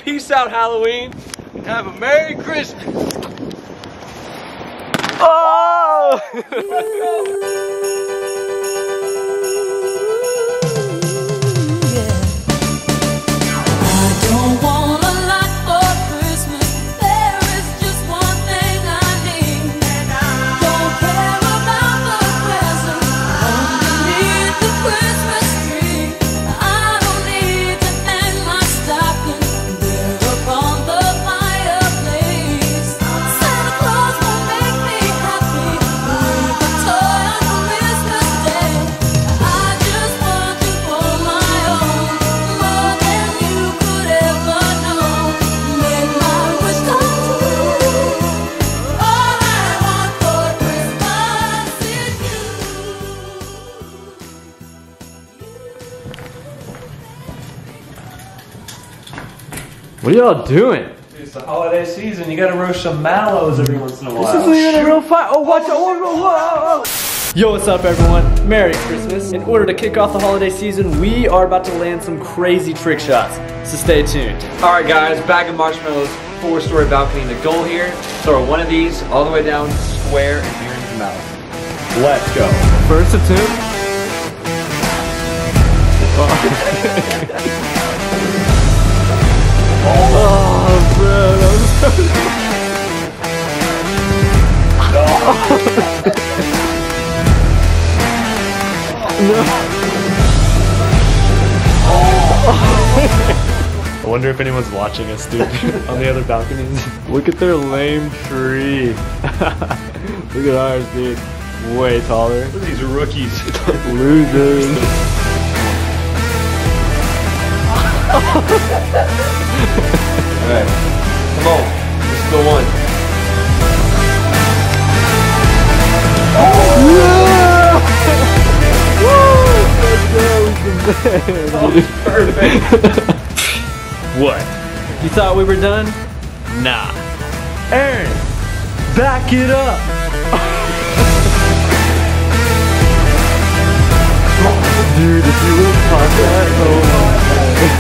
peace out, Halloween, and have a Merry Christmas. Oh! What are y'all doing? It's the holiday season. You gotta roast some mallows every once in a while. This isn't even a real fight. Oh, watch out. Whoa. Yo, what's up, everyone? Merry Christmas. In order to kick off the holiday season, we are about to land some crazy trick shots. So stay tuned. All right, guys, bag of marshmallows, 4-story balcony. The goal here, throw one of these all the way down square and near his mouth. Let's go. First attempt. Oh, bro, that was so No. I wonder if anyone's watching us, dude, on the other balconies. Look at their lame tree. Look at ours, dude. Way taller. Look at these rookies. Losers. Alright, come on, this is the one. Yeah! Woo! Let's go, Perfect. What? You thought we were done? Nah. Aaron, back it up. Dude, if you would pop that, oh my god.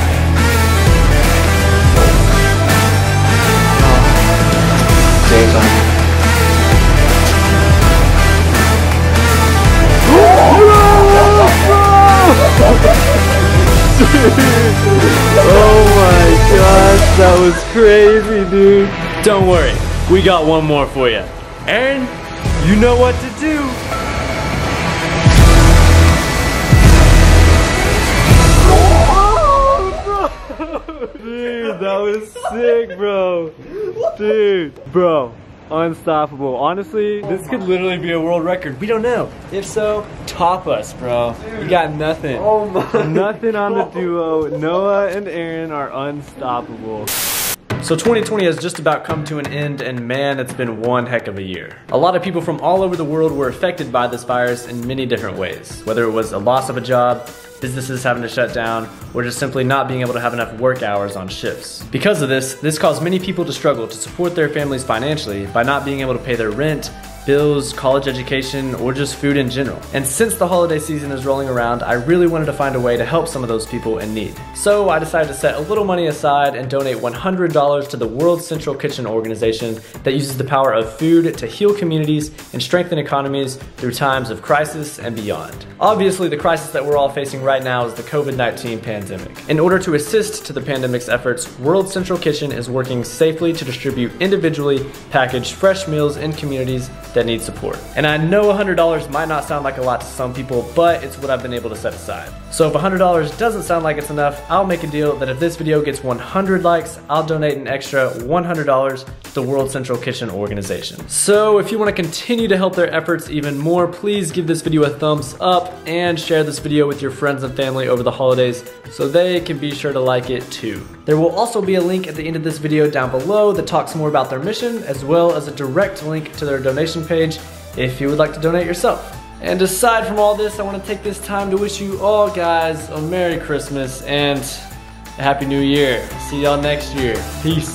James on. Oh my gosh, that was crazy, dude. Don't worry, we got one more for you. Aaron, you know what to do. Dude, that was sick, bro. Dude, bro, unstoppable. Honestly, this could literally be a world record. We don't know. If so, top us, bro. You got nothing. Oh my. Nothing on the duo. Noah and Aaron are unstoppable. So 2020 has just about come to an end, and man, it's been one heck of a year. A lot of people from all over the world were affected by this virus in many different ways, whether it was a loss of a job, businesses having to shut down, or just simply not being able to have enough work hours on shifts. Because of this caused many people to struggle to support their families financially by not being able to pay their rent, bills, college education, or just food in general. And since the holiday season is rolling around, I really wanted to find a way to help some of those people in need. So I decided to set a little money aside and donate $100 to the World Central Kitchen organization that uses the power of food to heal communities and strengthen economies through times of crisis and beyond. Obviously, the crisis that we're all facing right now is the COVID-19 pandemic. In order to assist to the pandemic's efforts, World Central Kitchen is working safely to distribute individually packaged fresh meals in communities that need support. And I know $100 might not sound like a lot to some people, but it's what I've been able to set aside. So if $100 doesn't sound like it's enough, I'll make a deal that if this video gets 100 likes, I'll donate an extra $100 to the World Central Kitchen organization. So if you want to continue to help their efforts even more, please give this video a thumbs up and share this video with your friends and family over the holidays so they can be sure to like it too. There will also be a link at the end of this video down below that talks more about their mission, as well as a direct link to their donation page if you would like to donate yourself. And aside from all this, I want to take this time to wish you all guys a Merry Christmas and a Happy New Year. See y'all next year. Peace.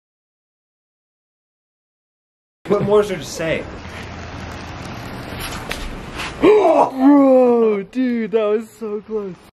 What more is there to say? Dude, that was so close.